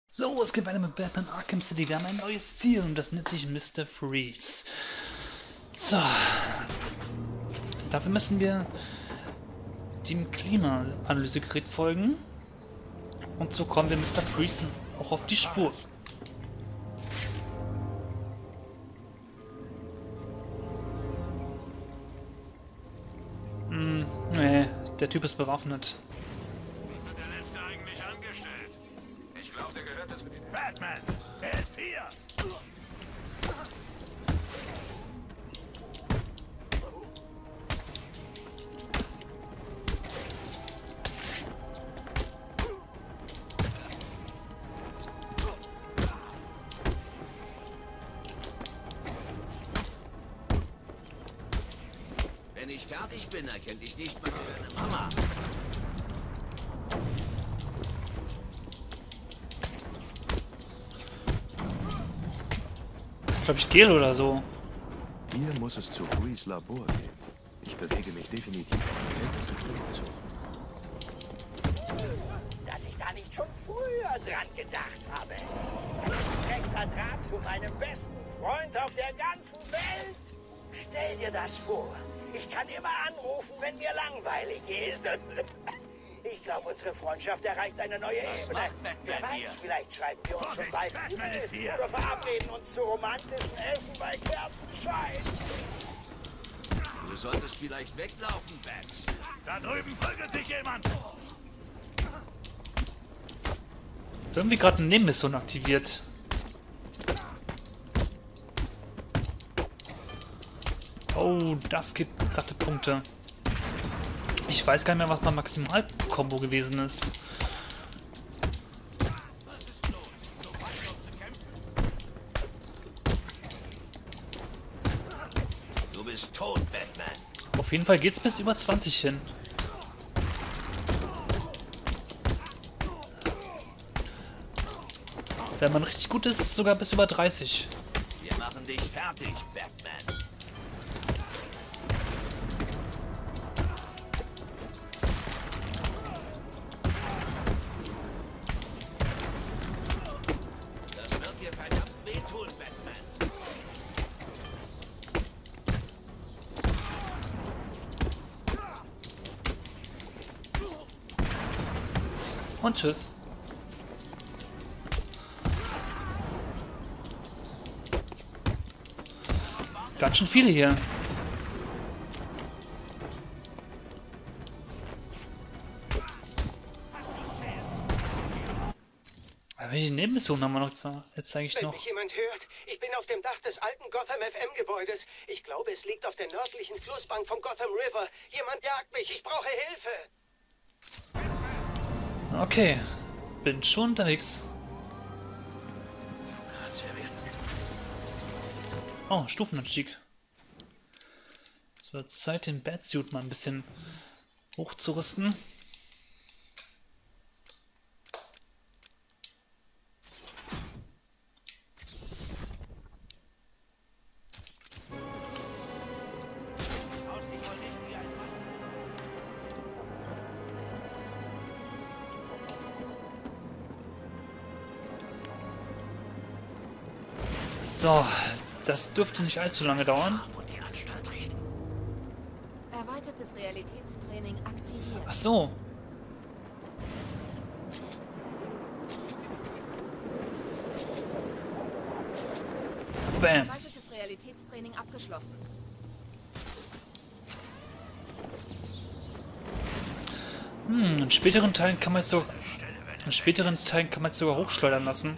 So, es geht weiter mit Batman Arkham City. Wir haben ein neues Ziel und das nennt sich Mr. Freeze. So. Dafür müssen wir dem Klimaanalysegerät folgen. Und so kommen wir Mr. Freeze auch auf die Spur. Nee, der Typ ist bewaffnet. Was hat der Letzte eigentlich angestellt? Ich glaube, der gehörte zu den Batman! Er ist hier! Wenn ich fertig bin, erkennt dich nicht mal deine Mama. Das ist, glaube ich, Gel oder so. Hier muss es zu Freeze Labor gehen. Ich bewege mich definitiv auf die älteste Stelle zu. Dass ich da nicht schon früher dran gedacht habe. Ein direkter Draht zu meinem besten Freund auf der ganzen Welt. Stell dir das vor. Ich kann immer anrufen, wenn mir langweilig ist. Ich glaube, unsere Freundschaft erreicht eine neue Ebene. macht Batman Wer weiß, hier? vielleicht schreiben wir uns schon Vorsicht, bald Batman ist hier. oder verabreden uns zu romantischen Essen bei Kerzenschein. Du solltest vielleicht weglaufen, Bats. Da drüben prügelt sich jemand! Irgendwie gerade eine Nebenmission aktiviert. Oh, das gibt satte Punkte. Ich weiß gar nicht mehr, was mein Maximalkombo gewesen ist. Du bist tot, Batman. Auf jeden Fall geht's bis über 20 hin. Wenn man richtig gut ist, sogar bis über 30. Wir machen dich fertig, Batman. Das wird dir verdammt wehtun, Batman. Und tschüss. Ganz schön viele hier. Welche Nebenmissionen haben wir noch? Jetzt eigentlich Wenn noch. mich jemand hört, ich bin auf dem Dach des alten Gotham FM-Gebäudes. Ich glaube, es liegt auf der nördlichen Flussbank vom Gotham River. Jemand jagt mich, ich brauche Hilfe. Okay, bin schon unterwegs. Oh, Stufenanstieg. Es wird Zeit, den Batsuit mal ein bisschen hochzurüsten. So, das dürfte nicht allzu lange dauern. Erweitertes Realitätstraining aktiviert. Ach so. Bam. Erweitertes Realitätstraining abgeschlossen. In späteren Teilen kann man es so. In späteren Teilen kann man es sogar hochschleudern lassen.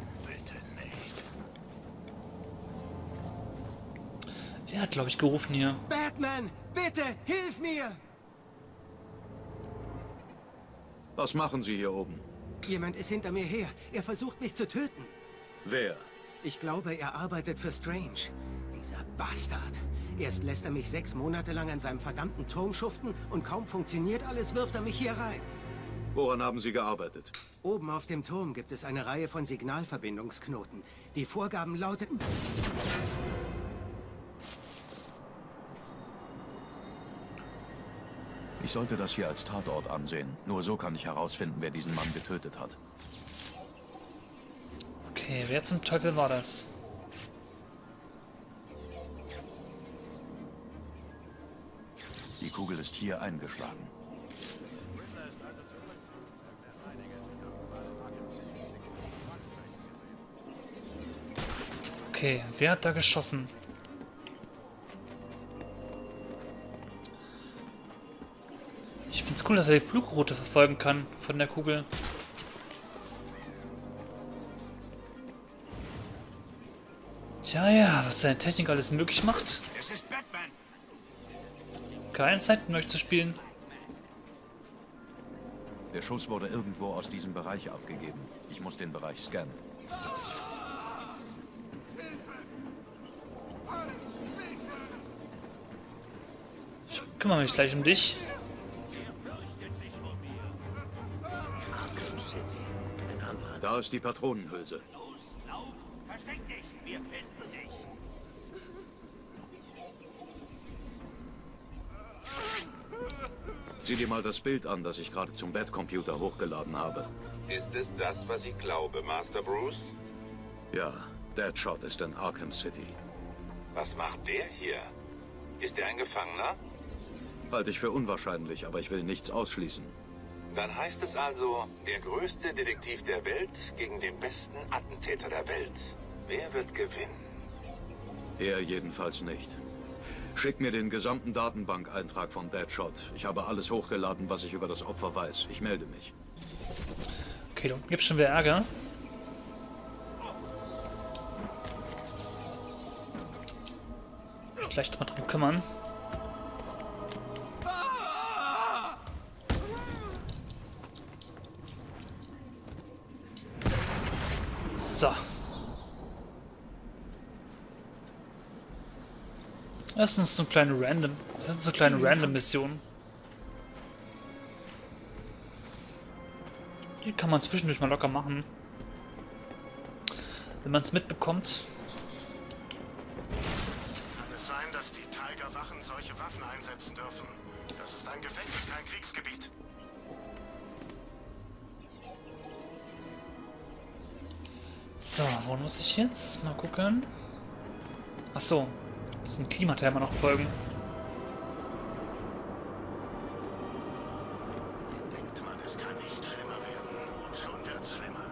Er hat, glaube ich, gerufen hier. Batman, bitte, hilf mir! Was machen Sie hier oben? Jemand ist hinter mir her. Er versucht mich zu töten. Wer? Ich glaube, er arbeitet für Strange. Dieser Bastard. Erst lässt er mich 6 Monate lang an seinem verdammten Turm schuften und kaum funktioniert alles, wirft er mich hier rein. Woran haben Sie gearbeitet? Oben auf dem Turm gibt es eine Reihe von Signalverbindungsknoten. Die Vorgaben lauteten... Ich sollte das hier als Tatort ansehen. Nur so kann ich herausfinden, wer diesen Mann getötet hat. Okay, wer zum Teufel war das? Die Kugel ist hier eingeschlagen. Okay, wer hat da geschossen? Ich finde es cool, dass er die Flugroute verfolgen kann von der Kugel. Tja, ja, was seine Technik alles möglich macht. Es ist Batman. Keine Zeit mit euch zu spielen. Der Schuss wurde irgendwo aus diesem Bereich abgegeben. Ich muss den Bereich scannen. Ich kümmere mich gleich um dich. Da ist die Patronenhülse. Versteck dich, wir finden dich. Sieh dir mal das Bild an, das ich gerade zum Batcomputer hochgeladen habe. Ist es das, was ich glaube, Master Bruce? Ja, Deadshot ist in Arkham City. Was macht der hier? Ist er ein Gefangener? Halte ich für unwahrscheinlich, aber ich will nichts ausschließen. Dann heißt es also, der größte Detektiv der Welt gegen den besten Attentäter der Welt. Wer wird gewinnen? Er jedenfalls nicht. Schick mir den gesamten Datenbankeintrag von Deadshot. Ich habe alles hochgeladen, was ich über das Opfer weiß. Ich melde mich. Okay, da gibt's schon wieder Ärger. Gleich mal drum kümmern. So. Das sind so kleine Random-Missionen. Die kann man zwischendurch mal locker machen. Wenn man es mitbekommt. Kann es sein, dass die Tiger-Wachen solche Waffen einsetzen dürfen? Das ist ein Gefängnis, kein Kriegsgebiet. So, wo muss ich jetzt? Mal gucken. Ach so, diesem Klimathema noch folgen. Denkt man, es kann nicht schlimmer werden. Und schon wird's schlimmer.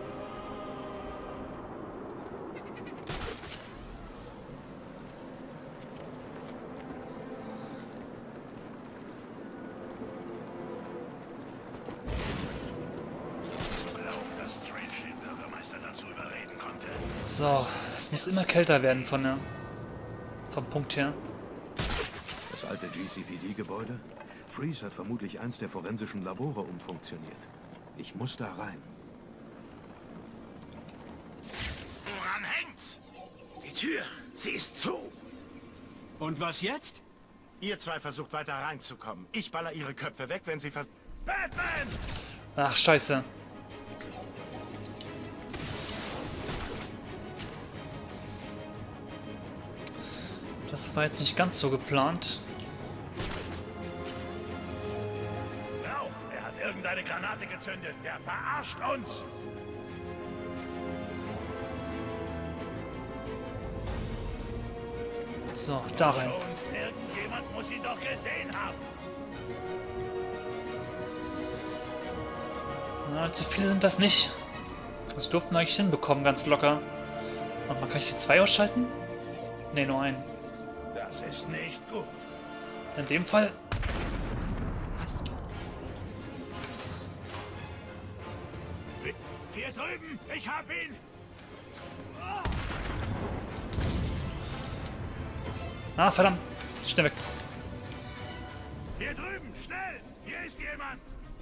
So, es muss immer kälter werden vom Punkt her. Das alte GCPD-Gebäude? Freeze hat vermutlich eins der forensischen Labore umfunktioniert. Ich muss da rein. Woran hängt's? Die Tür, sie ist zu. Und was jetzt? Ihr zwei versucht weiter reinzukommen. Ich baller ihre Köpfe weg, wenn sie Batman! Ach, scheiße. Das war jetzt nicht ganz so geplant. Genau, er hat irgendeine Granate gezündet. Der verarscht uns. So, da rein. Und irgendjemand muss ihn doch gesehen haben. Na, zu viele sind das nicht. Das durften wir eigentlich hinbekommen, ganz locker. Und man kann ich die 2 ausschalten? Ne, nur einen. Das ist nicht gut. In dem Fall. Hier drüben, ich hab ihn. Ah, verdammt. Schnell weg. Hier drüben, schnell. Hier ist jemand.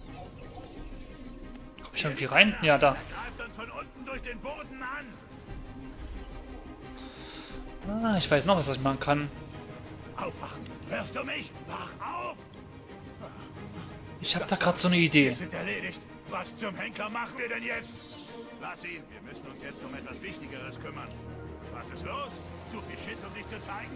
Komm ich irgendwie rein? Ja, da. Er greift uns von unten durch den Boden an. Ah, ich weiß noch, was ich machen kann. Aufwachen. Hörst du mich? Wach auf. Ich habe da gerade so eine Idee. Wir sind erledigt. Was zum Henker machen wir denn jetzt? Lass ihn. Wir müssen uns jetzt um etwas Wichtigeres kümmern. Was ist los? Zu viel Schiss, um dich zu zeigen?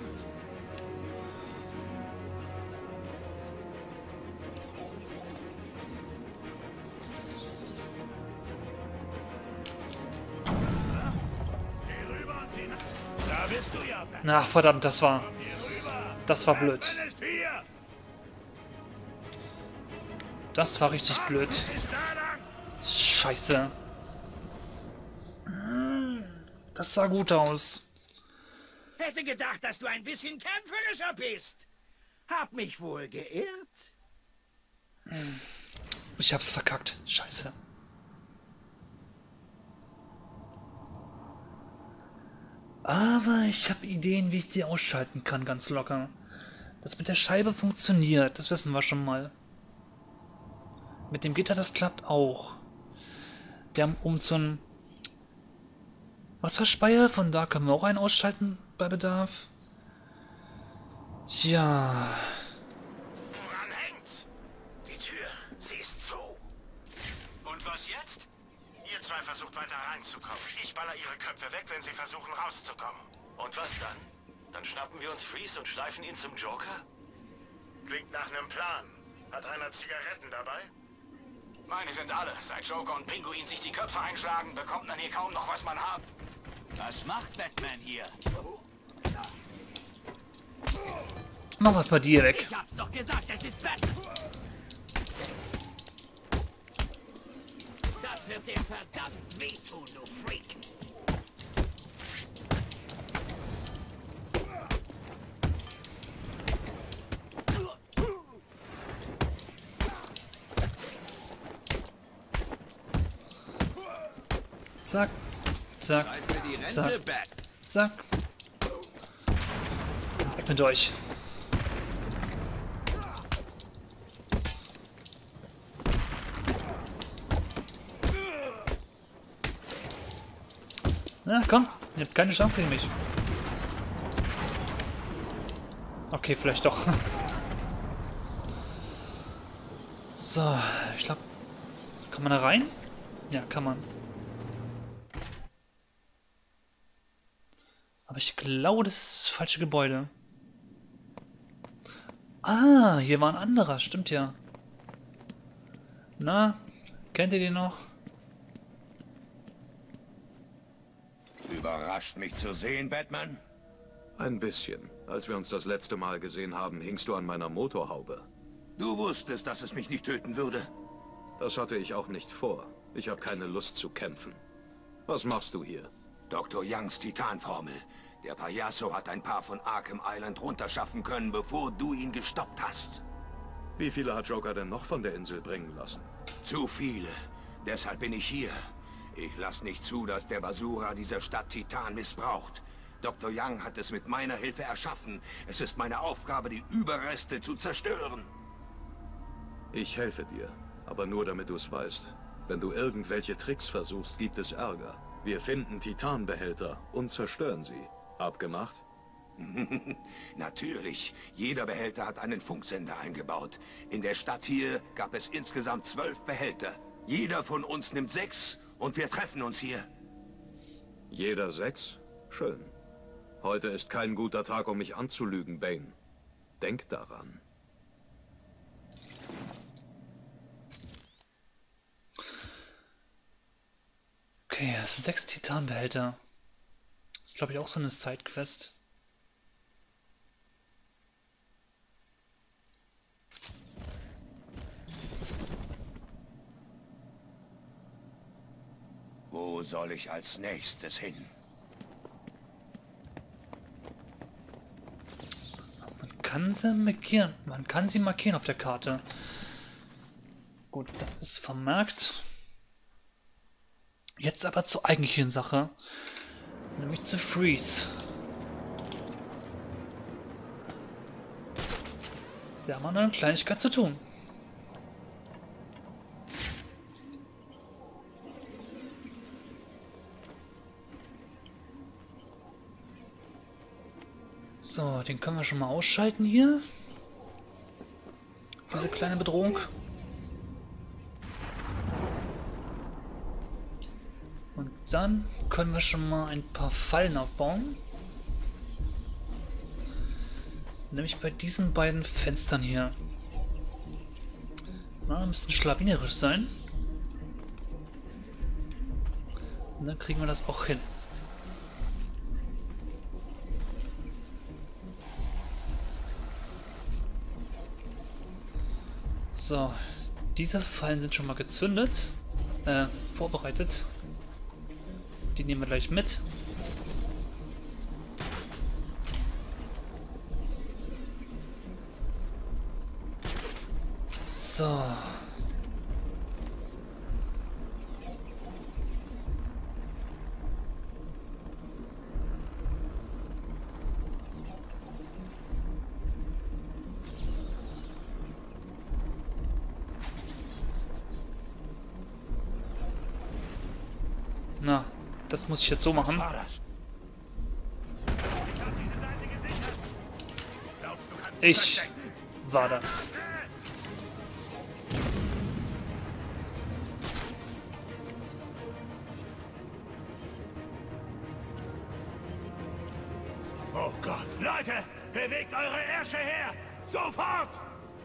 bist du ja, Batman. Na, verdammt, das war blöd. Batman ist hier. Das war richtig blöd. Ist da lang. Scheiße. Das sah gut aus. Hätte gedacht, dass du ein bisschen kämpferischer bist. Hab mich wohl geirrt. Ich hab's verkackt. Scheiße. Aber ich habe Ideen, wie ich die ausschalten kann, ganz locker. Das mit der Scheibe funktioniert, das wissen wir schon mal. Mit dem Gitter, das klappt auch. Wir haben oben so einen Wasserspeier, von da können wir auch einen ausschalten bei Bedarf. Ja. Woran hängt's? Die Tür, sie ist zu. Und was jetzt? Ihr zwei versucht weiter reinzukommen. Ich baller ihre Köpfe weg, wenn sie versuchen rauszukommen. Und was dann? Dann schnappen wir uns Freeze und schleifen ihn zum Joker? Klingt nach einem Plan. Hat einer Zigaretten dabei? Meine sind alle. Seit Joker und Pinguin sich die Köpfe einschlagen, bekommt man hier kaum noch, was man hat. Was macht Batman hier? Mach was bei dir weg. Ich hab's doch gesagt, es ist Batman. Das wird dir verdammt wehtun, du Freak. Zack, zack, zack, zack. Weg mit euch. Na komm, ihr habt keine Chance gegen mich. Okay, vielleicht doch. So, ich glaube... Kann man da rein? Ja, kann man. Aber ich glaube, das ist das falsche Gebäude. Ah, hier war ein anderer, stimmt ja. Na, kennt ihr den noch? Überrascht mich zu sehen, Batman? Ein bisschen. Als wir uns das letzte Mal gesehen haben, hingst du an meiner Motorhaube. Du wusstest, dass es mich nicht töten würde. Das hatte ich auch nicht vor. Ich habe keine Lust zu kämpfen. Was machst du hier? Dr. Youngs Titanformel. Der Payaso hat ein paar von Arkham Island runterschaffen können, bevor du ihn gestoppt hast. Wie viele hat Joker denn noch von der Insel bringen lassen? Zu viele. Deshalb bin ich hier. Ich lasse nicht zu, dass der Basura dieser Stadt Titan missbraucht. Dr. Young hat es mit meiner Hilfe erschaffen. Es ist meine Aufgabe, die Überreste zu zerstören. Ich helfe dir, aber nur damit du es weißt. Wenn du irgendwelche Tricks versuchst, gibt es Ärger. Wir finden Titanbehälter und zerstören sie. Abgemacht? Natürlich. Jeder Behälter hat einen Funksender eingebaut. In der Stadt hier gab es insgesamt 12 Behälter. Jeder von uns nimmt 6 und wir treffen uns hier. Jeder 6? Schön. Heute ist kein guter Tag, um mich anzulügen, Bane. Denk daran. Okay, das sind 6 Titanbehälter. Das ist, glaube ich, auch so eine Sidequest. Wo soll ich als nächstes hin? Man kann sie markieren auf der Karte. Gut, das ist vermerkt. Jetzt aber zur eigentlichen Sache. Nämlich zu Freeze. Wir haben eine Kleinigkeit zu tun. So, den können wir schon mal ausschalten hier. Diese kleine Bedrohung. Und dann können wir schon mal ein paar Fallen aufbauen. Nämlich bei diesen beiden Fenstern hier. Na, müssen schlawinerisch sein. Und dann kriegen wir das auch hin. So, diese Fallen sind schon mal gezündet. Vorbereitet. Die nehmen wir gleich mit. So. Na, das muss ich jetzt so machen. Ich war das. Oh Gott. Leute, bewegt eure Ärsche her! Sofort!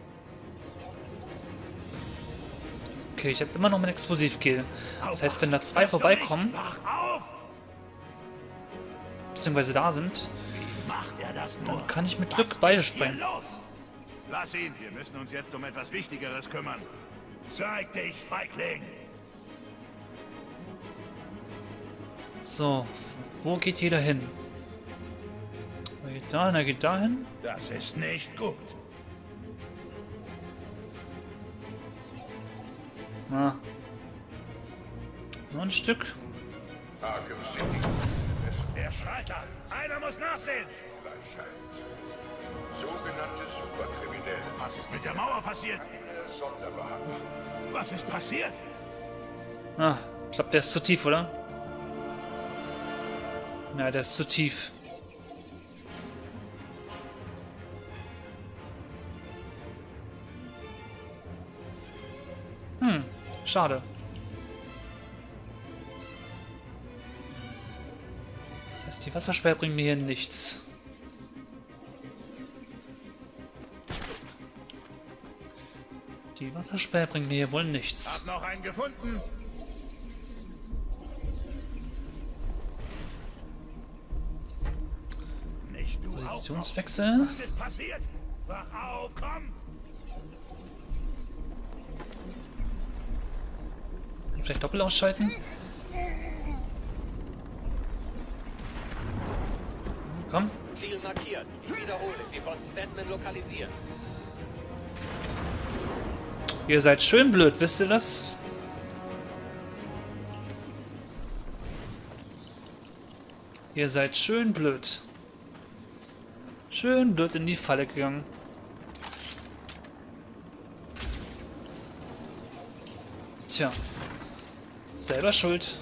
Okay, ich habe immer noch mein Explosivgel. Das heißt, wenn da zwei vorbeikommen, beziehungsweise da sind, dann kann ich mit Glück beide sprengen. Lass ihn, wir müssen uns jetzt um etwas Wichtigeres kümmern. Zeig dich, Feigling! So, wo geht jeder hin? Er geht dahin, er geht dahin. Das ist nicht gut. Na. Noch ein Stück. Der Schalter! Einer muss nachsehen! Sogenannte Superkriminelle. Was ist mit der Mauer passiert? Sonderbehandlung. Was ist passiert? Ah, ich glaube, der ist zu tief, oder? Ja, der ist zu tief. Schade. Das heißt, die Wassersperre bringt mir hier nichts. Die Wassersperre bringt mir hier wohl nichts. Hab noch einen gefunden. Nicht du. Positionswechsel. Was ist passiert? Wach auf, komm! Vielleicht doppelt ausschalten. Komm. Ziel markiert. Ich wiederhole, wir konnten Batman lokalisieren. Ihr seid schön blöd, wisst ihr das? Ihr seid schön blöd. Schön blöd in die Falle gegangen. Tja. Selber schuld.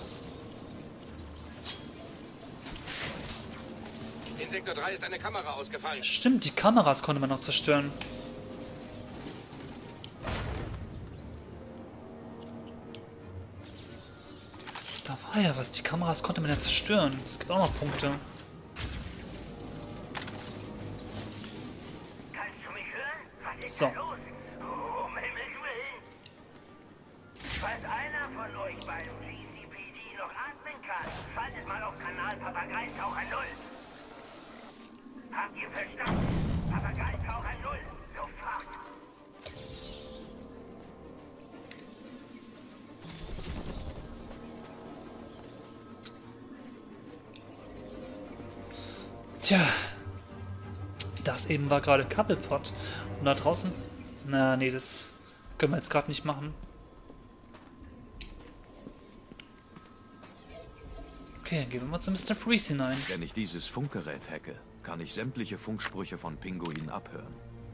In Sektor 3 ist eine Kamera ausgefallen. Stimmt, die Kameras konnte man noch zerstören. Da war ja was, die Kameras konnte man ja zerstören. Es gibt auch noch Punkte. Kannst du mich hören? Was ist So. da los? Oh, um Himmels Willen. Falls einer von euch beim GCPD noch atmen kann, schaltet mal auf Kanal Papageitaucher 0. Habt ihr verstanden? Papageitaucher 0. Sofort. Tja. Das eben war gerade Cobblepot. Und da draußen... Na, nee, das können wir jetzt gerade nicht machen. Okay, dann gehen wir mal zu Mr. Freeze hinein. Wenn ich dieses Funkgerät hacke, kann ich sämtliche Funksprüche von Pinguin abhören.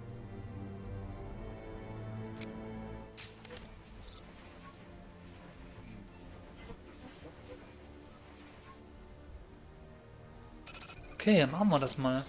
Okay, dann machen wir das mal.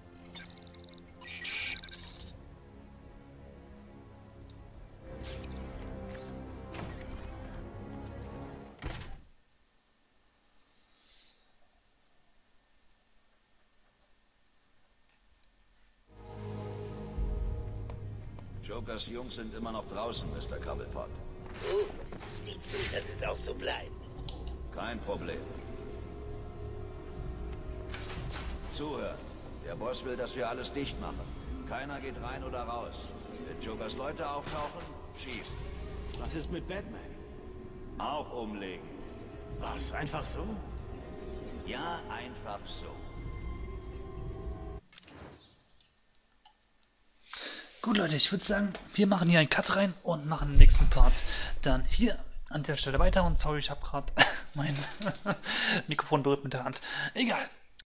Jokers Jungs sind immer noch draußen, Mr. Cobblepot. Sieh zu, dass es auch so bleibt. Kein Problem. Zuhören. Der Boss will, dass wir alles dicht machen. Keiner geht rein oder raus. Mit Jokers Leute auftauchen, schießt. Was ist mit Batman? Auch umlegen. Was, einfach so? Ja, einfach so. Gut, Leute, ich würde sagen, wir machen hier einen Cut rein und machen den nächsten Part dann hier an der Stelle weiter. Und sorry, ich habe gerade mein Mikrofon berührt mit der Hand. Egal.